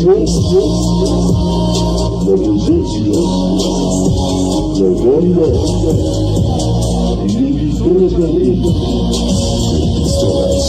la presencia, la banda y el disfrazamiento de pistolas.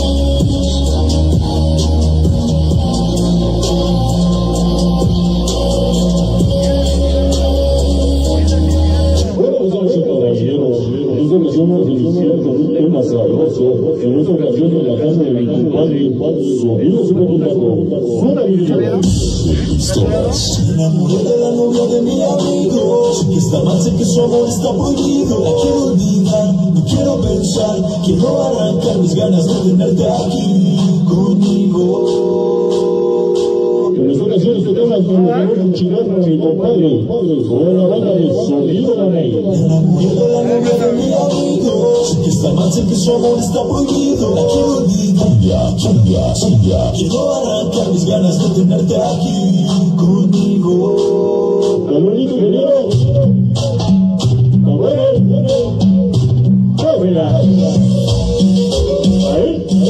Esta ocasión vamos a iniciar con un tema sabroso. En esta ocasión en la casa de mi compadre, Sonido Supermontaco. Suena video. Pistolas. Me enamoré de la novia de mi amigo, y está mal, sé que su amor está prohibido. La quiero olvidar, no quiero pensar, quiero arrancar mis ganas de tenerte aquí conmigo. En esta ocasión este tema es con un chingado a mi compadre, con la banda de Sonido Danay. Me enamoré de la novia de mi amigo, sé que está mal, sé que su amor está prohibido. La quiero olvidar, quiero arrancar mis ganas de tenerte aquí conmigo. Carolito ingeniero. Cámara. Ahí.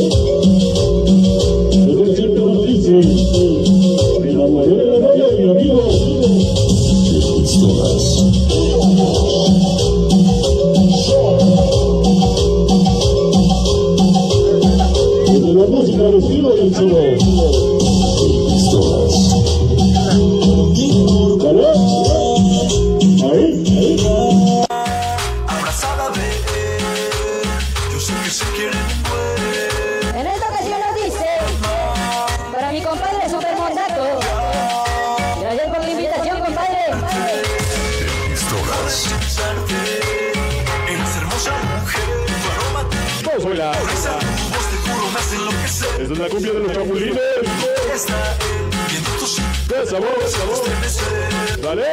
Desde siempre nos dice. Me enamoré de la novia de mi amigo. Pistolas. Desde la música al estilo del solo. Pistolas. ¿Vale? Ahí. Abrazada de él, yo sé que se quieren muere. En esta ocasión nos dice, para mi compadre Supermontaco. Gracias por la invitación, compadre. Pistolas. Eres hermosa mujer, tu aroma, Vamos a bailar. por esa voz te juro me hace enloquecer. Esta es la cumbia de los chapulines. Está él, viendo tus ¡Qué sabor! estremecer. ¡Dale!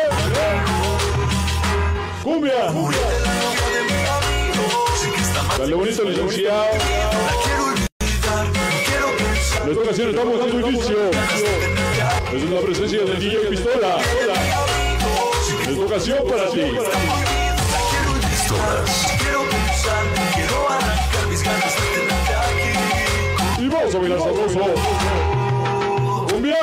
¡Cumbia! De la novia de mi amigo, sé que está mal, Dale bonito, licenciado. la quiero olvidar, no quiero pensar. En esta ocasión estamos dando inicio. Esa es la presencia del DJ Pistola. En esta ocasión para ti. Pistolas. Quiero pensar, quiero arrancar mis ganas de tenerte aquí. Y vamos a bailar sabroso. ¡Cumbia!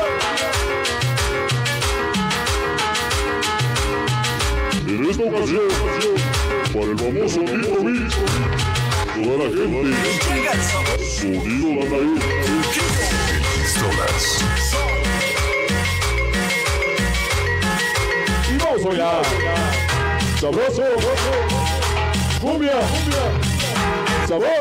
En esta ocasión, para el famoso Tito Mix, toda la gente, Sonido Danay. Pistolas. Y vamos a bailar. Sabroso. Cumbia. Sabor.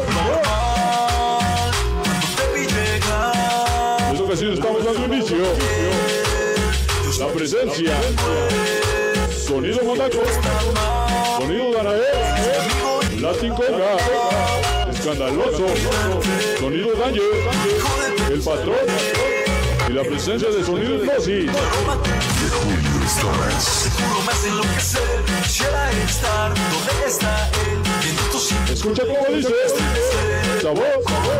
Te vi llegar, En esta ocasión estamos dando inicio. La presencia. Sonido Montaco. Sonido Danay. Latin Conga. Escandaloso. Sonido Daño. El patrón. Y la presencia de Sonido Hipnosis. Pistolas. Te juro me hace enloquecer. Quisiera estar donde está él, viendo tus Escucha cómo dice. Sabor.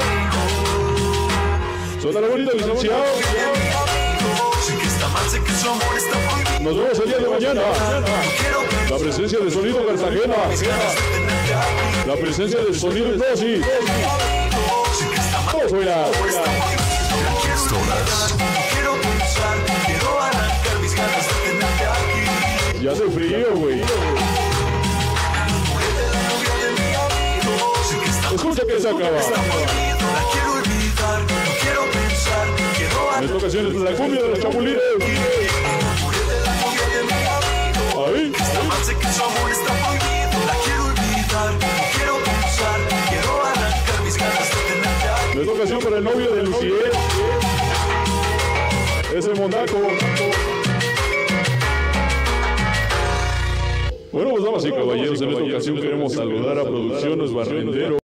Suena la bonita, licenciado. sé que está mal, sé que su amor está prohibido. Nos vemos el día de mañana. Quiero La presencia de Sonido Cartagena. La presencia de Sonido Hipnosis. sé que está mal, Vamos a bailar. pistolas. Quiero pensar, quiero arrancar mis ganas de tenerte aquí. Ya hace frío, güey. Sé que está Escucha que se acaba. prohibido, la quiero olvidar, no quiero pensar, quiero En esta ocasión es la cumbia de los chapulines. Ahí. Está mal, sé que su amor está prohibido, la quiero olvidar, no quiero pensar, quiero arrancar mis ganas de tenerte aquí. En esta ocasión para el novio de Lucier. Ese Montaco. Bueno, pues damas y caballeros, en esta ocasión queremos saludar a Producciones Barrendero.